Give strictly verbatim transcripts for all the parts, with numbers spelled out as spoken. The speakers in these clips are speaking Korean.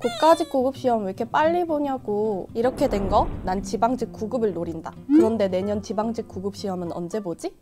국가직 구급 시험 왜 이렇게 빨리 보냐고. 이렇게 된 거 난 지방직 구급을 노린다. 그런데 내년 지방직 구급 시험은 언제 보지?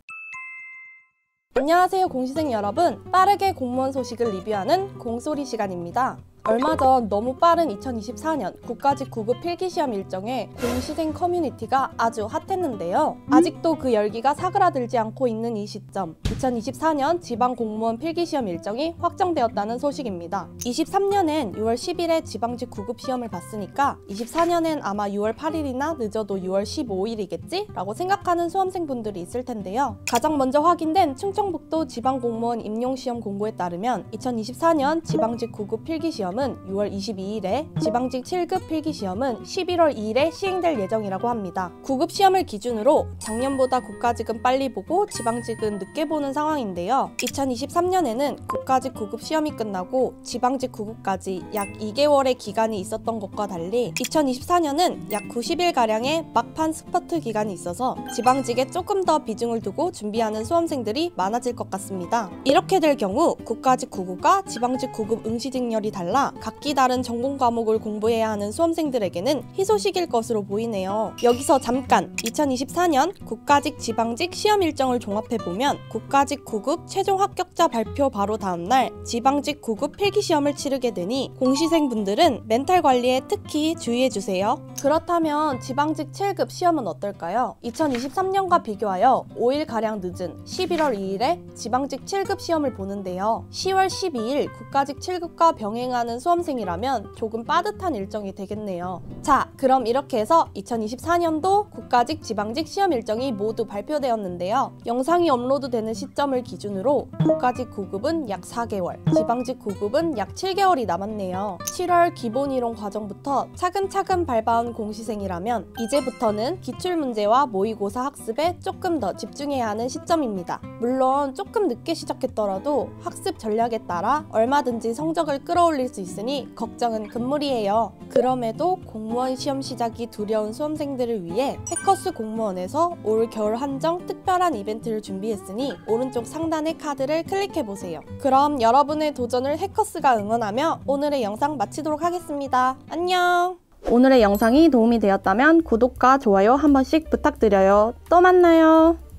안녕하세요 공시생 여러분, 빠르게 공무원 소식을 리뷰하는 공소리 시간입니다. 얼마 전 너무 빠른 이천이십사 년 국가직 구급 필기시험 일정에 공시생 커뮤니티가 아주 핫했는데요. 아직도 그 열기가 사그라들지 않고 있는 이 시점, 이천이십사 년 지방공무원 필기시험 일정이 확정되었다는 소식입니다. 이십삼 년엔 유월 십일에 지방직 구급 시험을 봤으니까 이십사 년엔 아마 유월 팔일이나 늦어도 유월 십오일이겠지? 라고 생각하는 수험생분들이 있을 텐데요. 가장 먼저 확인된 충청북도 지방공무원 임용시험 공고에 따르면 이천이십사 년 지방직 구급 필기시험 은 유월 이십이일에, 지방직 칠 급 필기시험은 십일월 이일에 시행될 예정이라고 합니다. 구급시험을 기준으로 작년보다 국가직은 빨리 보고 지방직은 늦게 보는 상황인데요. 이천이십삼 년에는 국가직 구급시험이 끝나고 지방직 구급까지 약 이 개월의 기간이 있었던 것과 달리 이천이십사 년은 약 구십 일가량의 막판 스퍼트 기간이 있어서 지방직에 조금 더 비중을 두고 준비하는 수험생들이 많아질 것 같습니다. 이렇게 될 경우 국가직 구급과 지방직 구급 응시직렬이 달라 각기 다른 전공 과목을 공부해야 하는 수험생들에게는 희소식일 것으로 보이네요. 여기서 잠깐 이천이십사 년 국가직 지방직 시험 일정을 종합해보면 국가직 구급 최종 합격자 발표 바로 다음날 지방직 구급 필기시험을 치르게 되니 공시생분들은 멘탈 관리에 특히 주의해주세요. 그렇다면 지방직 칠 급 시험은 어떨까요? 이천이십삼 년과 비교하여 오 일가량 늦은 십일월 이일에 지방직 칠 급 시험을 보는데요. 시월 십이일 국가직 칠 급과 병행하는 수험생이라면 조금 빠듯한 일정이 되겠네요. 자, 그럼 이렇게 해서 이천이십사 년도 국가직 지방직 시험 일정이 모두 발표되었는데요. 영상이 업로드되는 시점을 기준으로 국가직 구급은 약 사 개월, 지방직 구급은 약 칠 개월이 남았네요. 칠월 기본이론 과정부터 차근차근 밟아온 공시생이라면 이제부터는 기출문제와 모의고사 학습에 조금 더 집중해야 하는 시점입니다. 물론 조금 늦게 시작했더라도 학습 전략에 따라 얼마든지 성적을 끌어올릴 수 있으니 걱정은 금물이에요. 그럼에도 공무원 시험 시작이 두려운 수험생들을 위해 해커스 공무원에서 올 겨울 한정 특별한 이벤트를 준비했으니 오른쪽 상단의 카드를 클릭해보세요. 그럼 여러분의 도전을 해커스가 응원하며 오늘의 영상 마치도록 하겠습니다. 안녕! 오늘의 영상이 도움이 되었다면 구독과 좋아요 한 번씩 부탁드려요. 또 만나요.